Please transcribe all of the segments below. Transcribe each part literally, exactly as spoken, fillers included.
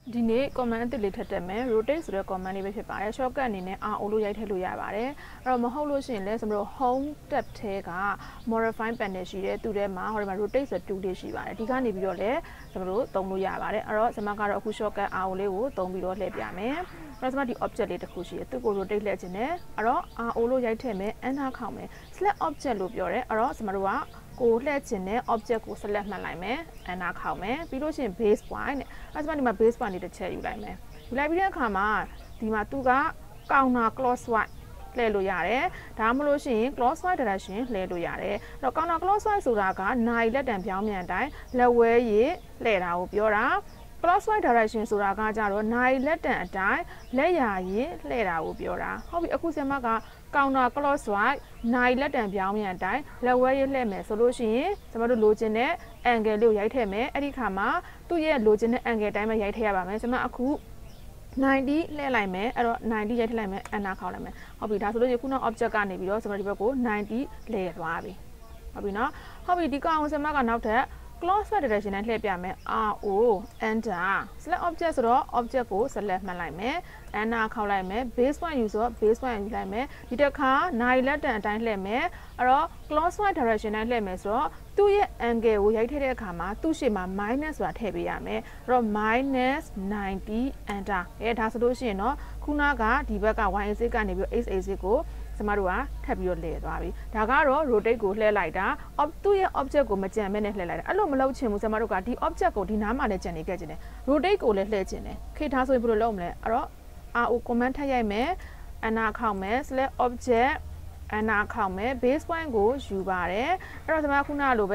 ဒီနေ့ comment အသစ်လေးထပ်တက်မယ် rotate ဆိုတဲ့ comment လေးပဲဖြစ်ပါတယ် shortcut အနေနဲ့ R O လို့ရိုက်ထည့်လို့ရပါတယ်အဲ့တော့မဟုတ်လို့ရှိရင်လည်းကျွန်တော်တို့ home tab ထဲက modify panel ရှိတယ်သူထဲမှာဟိုဒီမှာ rotate ဆိုတဲ့ tool လေးရှိပါတယ်ဒီကနေပြီးတော့လည်းကျွန်တော်တို့သုံးလို့ရပါတယ်အဲ့တော့ကျွန်မကတော့အခု shortcut R O လေးကိုသုံးပြီးတော့လှည့်ပြမယ်အဲ့တော့ကျွန်မဒီ object လေးတစ်ခုရှိတယ်သူ့ကို rotate လှည့်ခြင်းနဲ့အဲ့တော့ R O လို့ရိုက်ထည့်မယ် enter ခေါက်မယ် select object လို့ပြောတယ်အဲ့တော့ကျွန်တော်တို့ကကိုလှည့်ခြင်းနဲ့ object ကို select မှတ်လိုက်မယ် enter ခေါက်မယ်ပြီးလို့ရှိရင် base point နဲ့အဲ့ဒါမှဒီမှာ base point လေးတစ်ချက်ယူလိုက်မယ်ယူလိုက်ပြီးတဲ့အခါမှာဒီမှာသူက counter clockwise လှည့်လို့ရတယ်ဒါမှမဟုတ်ရှင် clockwise direction လှည့်လို့ရတယ်အဲ့တော့ counter clockwise ဆိုတာကနိုင်လက်တံပြောင်းမြန်တိုင်းလက်ဝဲရည်လှည့်တာကိုပြောတာ clockwise direction ဆိုတာကကြတော့နိုင်လက်တံအတိုင်းလက်ရာရည်လှည့်တာကိုပြောတာဟုတ်ပြီအခုဆင်မကcounter clockwise နိုင်လက်တံပြောင်းမြန်အတိုင်းလက်ဝဲရည်လှည့်မယ်ဆိုလို့ရှိရင်ကျွန်တော်တို့လိုချင်တဲ့ angle လေးကိုရိုက်ထည့်မယ်အဲ့ဒီခါမှာသူ့ရဲ့လိုချင်တဲ့ angle တိုင်းမှာရိုက်ထည့်ရပါမယ်ကျွန်မအခုninetyလှည့်လိုက်မယ်အဲ့တော့ninetyရိုက်ထည့်လိုက်မယ် enter ခေါက်လိုက်မယ်ဟုတ်ပြီဒါဆိုလို့ခုန object ကနေပြီးတော့ကျွန်တော်ဒီဘက်ကိုninetyလှည့်သွားပြီဟုတ်ပြီနော်ဟုတ်ပြီဒီကောင်ဆင်မကနောက်ထပ် clockwise direction နဲ့လှည့်ပြမယ် R O enter select object ဆိုတော့ object ကို select မှတ်လိုက်မယ် enter ခေါက်လိုက်မယ် base point ယူဆိုတော့ base point ယူလိုက်မယ်ဒီတစ်ခါနိုင်လက်တံအတိုင်းလှည့်မယ်အဲ့တော့ clockwise direction နဲ့လှည့်မယ်ဆိုတော့သူ့ရဲ့ angle ကိုရိုက်ထည့်တဲ့အခါမှာသူ့ရှေ့မှာ minus ဆိုတာထည့်ပေးရမယ်အဲ့တော့ minus ninety enter အဲဒါဆိုလို့ရှိရင်တော့ခုနကဒီဘက်က y axis ကနေပြီး x axis ကိုကျမတို့ကထပ်ပြီးတော့လှည့်သွားပြီဒါကတော့ rotate ကိုလှည့်လိုက်တာသူ့ရဲ့ object ကိုမကြံမဲနဲ့လှည့်လိုက်တာအဲ့လိုမလုပ်ချင်ဘူးကျမတို့ကဒီ object ကိုဒီနားမှာလည်းကြံနေခဲ့ခြင်းတယ် rotate ကိုလည်းလှည့်ခြင်းတယ်ခေတ်ထားဆိုရင်ဘယ်လိုလုပ်မလဲအဲ့တော့ R O command ထပ်ရိုက်မယ် enter ခေါက်မယ် select object enter ခေါက်မယ် base point ကိုယူပါတယ်အဲ့တော့ကျမခုနလိုပဲ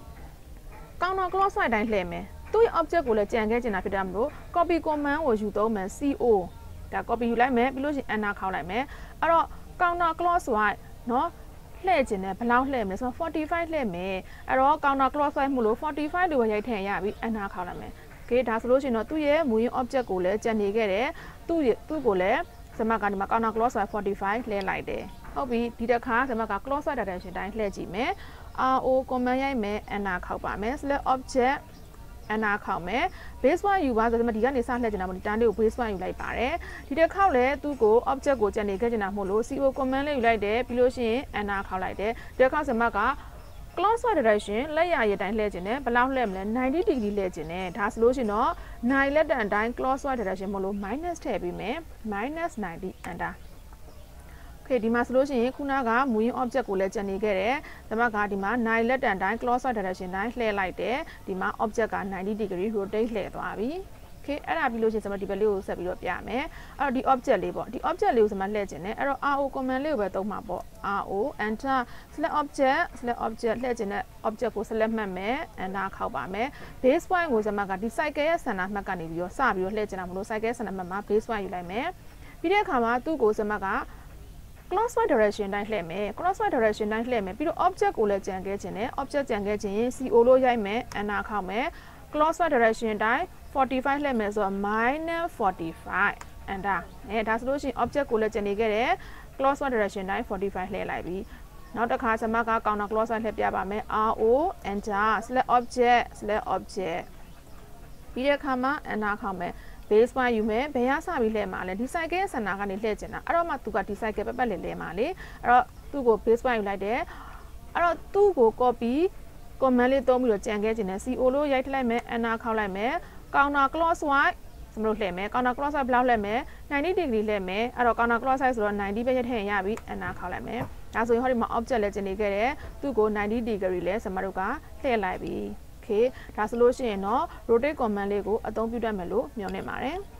counter clockwise တိုင်းလှည့်မယ်သူ့ရဲ့ object ကိုလည်းကြံခဲ့ခြင်းတာဖြစ်တယ်မလို့ copy command ကိုယူသုံးမယ် C O ဒါ copy ယူလိုက်မယ်ပြီးလို့ရှိရင် enter ခေါက်လိုက်မယ်အဲ့တော့counter clockwise เนาะလှည့်ခြင်းနဲ့ဘယ်လောက်လှည့်မလဲဆိုတော့ forty-five လှည့်မယ်အဲ့တော့ counter clockwise မှုလို့ forty-five လို့ပဲရိုက်ထည့်ရပြီ enter ခေါက်လိုက်မယ်โอเคဒါဆိုလို့ရှိရင်တော့သူ့ရဲ့မူရင်း object ကိုလည်းကြံနေခဲ့တယ်သူ့သူ့ကိုလည်းစမကဒီမှာ counter clockwise forty-five လှည့်လိုက်တယ်ဟုတ်ပြီဒီတစ်ခါစမက clockwise direction တိုင်းလှည့်ကြည့်မယ် R O command ရိုက်မယ် enter ခေါက်ပါမယ် select object enter ခေါက်မယ် base point ယူပါဆိုတော့ဒီကနေစလှည့်ချင်တာမဟုတ်ဒီတန်းလေးကို base point ယူလိုက်ပါတယ်ဒီတစ်ခေါက်လည်းသူ့ကို object ကိုကြံနေခဲ့ချင်တာမဟုတ်လို့ C O command လေးယူလိုက်တယ်ပြီးလို့ရှိရင် enter ခေါက်လိုက်တယ်ဒီတစ်ခေါက်စမက clockwise direction လက်ရရည်တိုင်းလှည့်ချင်တယ်ဘယ်လောက်လှည့်မလဲninety degree လှည့်ချင်တယ်ဒါဆိုလို့ရှိရင်တော့နိုင်လက်တန်တိုင်း clockwise direction မဟုတ်လို့ minus ထည့်ပေးမယ် minus ninety enterโอเคဒီမှာဆိုလို့ရှိရင်ခုနကမူရင်း object ကိုလည်းကြံနေခဲ့တယ်။ဒါမှကဒီမှာနိုင်လက်တန်တိုင်း clockwise direction တိုင်းလှည့်လိုက်တယ်။ဒီမှာ object ကninety degree rotate လှည့်သွားပြီ။ Okay အဲ့ဒါပြီးလို့ရှိရင်ကျွန်တော်ဒီဘက်လေးကိုဆက်ပြီးတော့ပြမယ်။အဲ့တော့ဒီ object လေးပေါ့ဒီ object လေးကိုကျွန်မလှည့်ခြင်းနဲ့အဲ့တော့ R O command လေးကိုပဲသုံးမှာပေါ့။ R O enter select object select object လှည့်ခြင်းနဲ့ object ကို select မှတ်မယ် enter ခေါက်ပါမယ်။ base point ကိုကျွန်မကဒီ cycle ရဲ့ center မှတ်ကနေပြီးတော့စပြီးတော့လှည့်ခြင်းတာမလို့ cycle center မှတ်မှာ base point ယူလိုက်မယ်။ပြီးတဲ့အခါမှာသူ့ကိုကျွန်မကclockwise direction တိုင်းလှည့်မယ် clockwise direction တိုင်းလှည့်မယ်ပြီးတော့ object ကိုလည်းကြံခဲ့ခြင်းနဲ့ object ကြံခဲ့ခြင်းရင် C O လို့ရိုက်မယ် enter ခေါက်မယ် clockwise direction တိုင်းforty-five လှည့်မယ်ဆိုတော့ minus forty-five enter အဲဒါဆိုလို့ရှိရင် object ကိုလည်းကြံနေခဲ့တယ် clockwise direction တိုင်းforty-five လှည့်လိုက်ပြီနောက်တစ်ခါကျွန်မက counter clockwise လှည့်ပြပါမယ် R O enter select object select object ပြီးတဲ့အခါမှာ enter ခေါက်မယ်base point ယူမယ်ဘယ်ရစပြီးလှည့်မှာလဲဒီ cycle ရဲ့ center ကနေလှည့်ကျင်တာအဲ့တော့မှသူကဒီ cycle ပတ်ပတ်လှည့်လှည့်မှာလေအဲ့တော့သူ့ကို base point ယူလိုက်တယ်အဲ့တော့သူ့ကို copy command လေးသုံးပြီးတော့ကြံခဲ့ခြင်းနဲ့ C O လို့ရိုက်ထည့်လိုက်မယ် enter ခေါက်လိုက်မယ် counter clockwise ကျွန်တော်လှည့်မယ် counter clockwise ဘယ်လောက်လှည့်မယ်ninety degree လှည့်မယ်အဲ့တော့ counter clockwise ဆိုတော့ninetyပဲရထည့်ရပြီ enter ခေါက်လိုက်မယ်ဒါဆိုရင်ဟောဒီမှာ object လည်းကျင်နေခဲ့တယ်သူ့ကိုninety degree လဲကျွန်တော်တို့ကလှည့်လိုက်ပြီโอเคဒါဆိုလို့ရှိရင်တော့ rotate command လေးကိုအသုံးပြုတတ်မယ်လို့မျှော်လင့်ပါတယ်